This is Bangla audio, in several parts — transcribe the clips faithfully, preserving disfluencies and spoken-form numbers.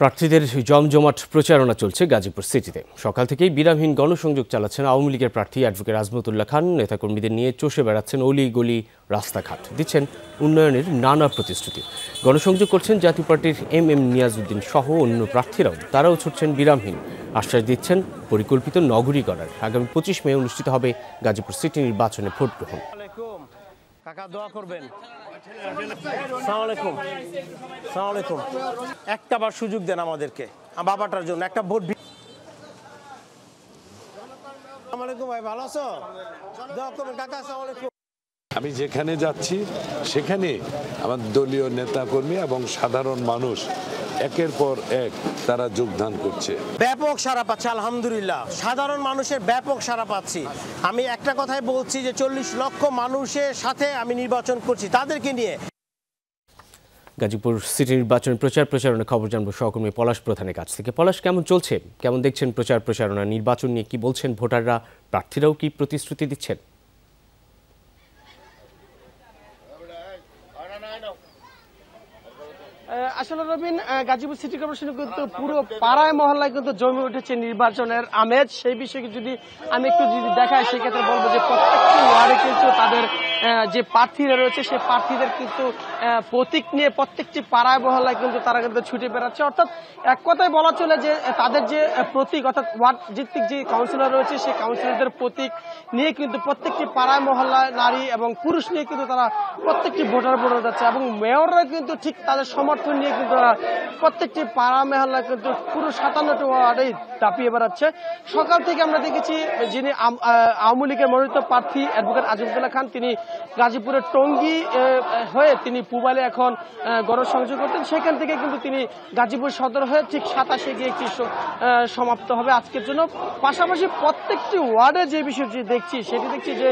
প্রার্থীদের জমজমাট প্রচারণা চলছে গাজীপুর সিটিতে। সকাল থেকেই বিরামহীন গণসংযোগ চালাচ্ছেন আওয়ামী লীগের প্রার্থী অ্যাডভোকেট আজমতুল্লাহ খান। নেতাকর্মীদের নিয়ে চষে বেড়াচ্ছেন অলি গলি রাস্তাঘাট, দিচ্ছেন উন্নয়নের নানা প্রতিশ্রুতি। গণসংযোগ করছেন জাতীয় পার্টির এম এম নিয়াজউদ্দিন সহ অন্য প্রার্থীরাও। তারাও ছুটছেন বিরামহীন, আশ্বাস দিচ্ছেন পরিকল্পিত নগরীকরণের। আগামী পঁচিশ মে অনুষ্ঠিত হবে গাজীপুর সিটি নির্বাচনে ভোট গ্রহণ। কাকা দোয়া করবেন। আসসালামু আলাইকুম। আসসালামু আলাইকুম। একটা বার সুযোগ দেন আমাদেরকে, বাবাটার জন্য একটা ভোট। আসসালামু আলাইকুম ভাই, ভালো আছো? দোয়া করবেন কাকা। আসসালামু আলাইকুম। আমি যেখানে যাচ্ছি সেখানে আমার দলীয় নেতাকর্মী এবং সাধারণ মানুষ একের পর এক তারা যোগদান করছে। ব্যাপক সাড়া পাচ্ছে আলহামদুলিল্লাহ, সাধারণ মানুষের ব্যাপক সাড়া পাচ্ছি। আমি একটা কথাই বলছি যে চল্লিশ লক্ষ মানুষের সাথে আমি নির্বাচন করছি, তাদেরকে নিয়ে। গাজীপুর সিটি নির্বাচন প্রচার প্রচারণা খবর জানবো সহকর্মী পলাশ প্রধানের কাছ থেকে। পলাশ, কেমন চলছে, কেমন দেখছেন প্রচার প্রচারণা? নির্বাচন নিয়ে কি বলছেন ভোটাররা? প্রার্থীরাও কি প্রতিশ্রুতি দিচ্ছেন? আসলে রবিন, গাজীপুর সিটি কর্পোরেশনে কিন্তু পুরো পাড়ায় মহল্লায় কিন্তু জমে উঠেছে নির্বাচনের আমেজ। সেই বিষয়ে যদি আমি একটু যদি দেখাই, সেক্ষেত্রে বলবো যে প্রত্যেকটি ওয়ার্ডে কিন্তু তাদের যে প্রার্থীরা রয়েছে সেই প্রার্থীদের কিন্তু প্রতীক নিয়ে প্রত্যেকটি পাড়ায় মহল্লায় কিন্তু তারা কিন্তু ছুটে বেড়াচ্ছে। অর্থাৎ এক কথায় বলা চলে যে তাদের যে প্রতীক, অর্থাৎ ওয়ার্ড ভিত্তিক যে কাউন্সিলর রয়েছে সেই কাউন্সিলরদের প্রতীক নিয়ে কিন্তু প্রত্যেকটি পাড়ায় মহল্লায় নারী এবং পুরুষ নিয়ে কিন্তু তারা প্রত্যেকটি ভোটার ভোটার যাচ্ছে। এবং মেয়ররা কিন্তু ঠিক তাদের সমর্থন নিয়ে কিন্তু প্রত্যেকটি পাড়া মহল্লায় কিন্তু পুরো সাতান্নটি ওয়ার্ডেই দাপিয়ে বেড়াচ্ছে। সকাল থেকে আমরা দেখেছি যিনি আওয়ামী লীগের মনোনীত প্রার্থী অ্যাডভোকেট আজমতুল্লাহ খান, তিনি গাজীপুরের টঙ্গী হয়ে তিনি পুবালে এখন গণসংযোগ করতেন। সেখান থেকে কিন্তু তিনি গাজীপুর সদর হয়ে ঠিক সাতাশে গিয়ে একটি সমাপ্ত হবে আজকের জন্য। পাশাপাশি প্রত্যেকটি ওয়ার্ডে যে বিষয়টি দেখছি সেটি দেখছি যে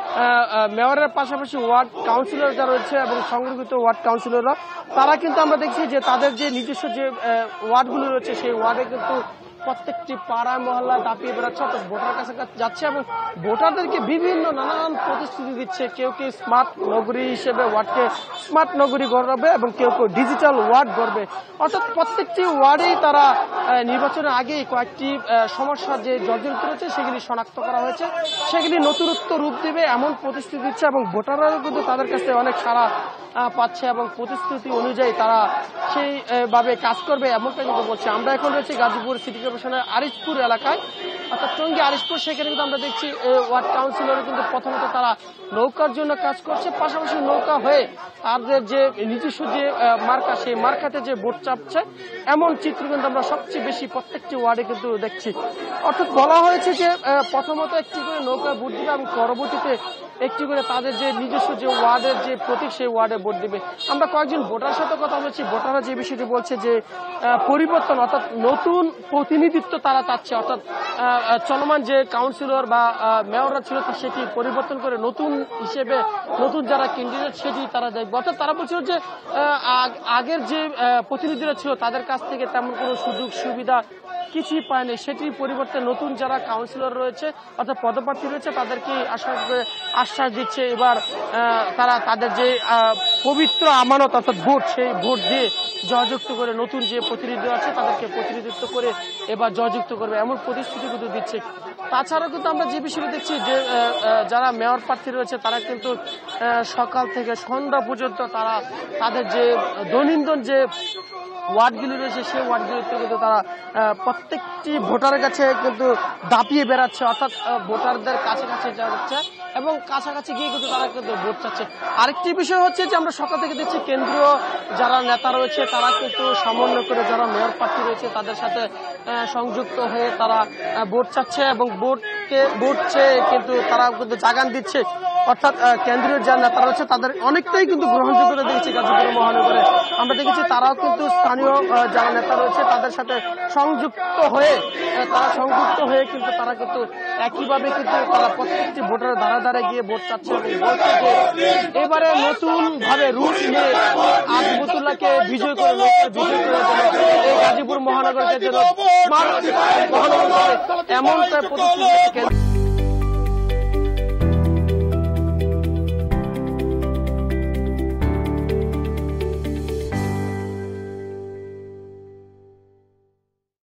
মেয়রের পাশাপাশি ওয়ার্ড কাউন্সিলর যারা রয়েছে এবং সংরক্ষিত ওয়ার্ড কাউন্সিলররা, তারা কিন্তু আমরা দেখছি যে তাদের যে নিজস্ব যে ওয়ার্ডগুলো রয়েছে সেই ওয়ার্ডে কিন্তু প্রত্যেকটি পাড়া মহল্লা দাপিয়ে বেড়াচ্ছে, অর্থাৎ ভোটার কাছে যাচ্ছে এবং ভোটারদেরকে বিভিন্ন নানান প্রতিশ্রুতি দিচ্ছে। কেউ কেউ স্মার্ট নগরী হিসেবে ওয়ার্ডকে স্মার্ট নগরী গড়বে এবং কেউ কেউ ডিজিটাল ওয়ার্ড গড়বে। অর্থাৎ প্রত্যেকটি ওয়ার্ডেই তারা নির্বাচনের আগেই কয়েকটি সমস্যা যে জর্জরিত রয়েছে সেগুলি শনাক্ত করা হয়েছে, সেগুলি নতুনত্ব রূপ দেবে এমন প্রতিশ্রুতি দিচ্ছে এবং ভোটাররাও কিন্তু তাদের কাছে অনেক সাড়া পাচ্ছে এবং প্রতিশ্রুতি অনুযায়ী তারা সেইভাবে কাজ করবে এমনটা কিন্তু বলছে। আমরা এখন রয়েছি গাজীপুর সিটি কর্পোরেশনের আরিশপুর এলাকায়, অর্থাৎ টঙ্গী আরিশপুর। সেখানে কিন্তু আমরা দেখছি ওয়ার্ড কাউন্সিলর কিন্তু প্রথমত তারা নৌকার জন্য কাজ করছে, পাশাপাশি নৌকা হয়ে তাদের যে নিজস্ব যে মার্কা সেই মার্কাতে যে ভোট চাপছে এমন চিত্র কিন্তু আমরা সবচেয়ে বেশি প্রত্যেকটি ওয়ার্ডে কিন্তু দেখছি। অর্থাৎ বলা হয়েছে যে প্রথমত একটি করে নৌকা ভোট দিবে এবং পরবর্তীতে একটি করে তাদের যে নিজস্ব যে ওয়ার্ডের যে প্রতীক সেই ওয়ার্ডে ভোট দিবে। আমরা কয়েকজন ভোটার সাথে কথা বলছি, ভোটাররা যে বিষয়টি বলছে যে পরিবর্তন, অর্থাৎ নতুন প্রতিনিধিত্ব তারা চাচ্ছে। অর্থাৎ চলমান যে কাউন্সিলর বা মেয়ররা ছিল সেটি পরিবর্তন করে নতুন হিসেবে নতুন যারা ক্যান্ডিডেট সেটি তারা দেখবে। অর্থাৎ তারা বলছিল যে আগের যে প্রতিনিধিরা ছিল তাদের কাছ থেকে তেমন কোনো সুযোগ সুবিধা কিছুই পায়নি, সেটির পরিবর্তে নতুন যারা কাউন্সিলর রয়েছে অর্থাৎ পদপ্রার্থী রয়েছে তাদেরকে আশ্বাস আশ্বাস দিচ্ছে এবার তারা তাদের যে পবিত্র আমানত অর্থাৎ ভোট সেই ভোট দিয়ে জয়যুক্ত করে নতুন যে প্রতিনিধি আছে তাদেরকে প্রতিনিধিত্ব করে এবার জয়যুক্ত করবে এমন প্রতিশ্রুতি কিন্তু দিচ্ছে। তাছাড়াও কিন্তু আমরা যে বিষয়টি দেখছি যে যারা মেয়র প্রার্থী রয়েছে তারা কিন্তু সকাল থেকে সন্ধ্যা পর্যন্ত তারা তাদের যে দৈনন্দিন যে ওয়ার্ডগুলি রয়েছে সেই ওয়ার্ডগুলিতে কিন্তু তারা প্রত্যেকটি ভোটারের কাছে কিন্তু দাপিয়ে বেড়াচ্ছে, অর্থাৎ ভোটারদের কাছে কাছে যাচ্ছে এবং কাছাকাছি গিয়ে কিন্তু তারা কিন্তু ভোট চাচ্ছে। আরেকটি বিষয় হচ্ছে যে আমরা সকাল থেকে দেখছি কেন্দ্রীয় যারা নেতা রয়েছে তারা কিন্তু সমন্বয় করে যারা মেয়র প্রার্থী রয়েছে তাদের সাথে সংযুক্ত হয়ে তারা ভোট চাচ্ছে এবং ভোটকে ভোট চেয়ে কিন্তু তারা কিন্তু জাগান দিচ্ছে। অর্থাৎ কেন্দ্রীয় যারা নেতা রয়েছে তাদের অনেকটাই কিন্তু গ্রহণযোগ্যতা দেখেছি গাজীপুর মহানগরে। আমরা দেখেছি তারাও কিন্তু স্থানীয় যারা নেতা রয়েছে তাদের সাথে সংযুক্ত হয়ে তারা সংযুক্ত হয়ে কিন্তু তারা কিন্তু একইভাবে কিন্তু তারা প্রত্যেকটি ভোটারের ধারা ধারে গিয়ে ভোট চাচ্ছে এবং বলছে যে এবারে নতুন ভাবে রুট নিয়ে আজমতুল্লাহকে বিজয় করে বিজয় করে এই গাজীপুর মহানগরকে যেন স্মার্ট মহানগর এমনটা প্রতিশ্রুতি